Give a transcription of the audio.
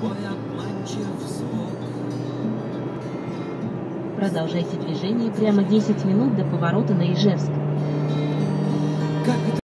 Продолжайте движение прямо 10 минут до поворота на Ижевск.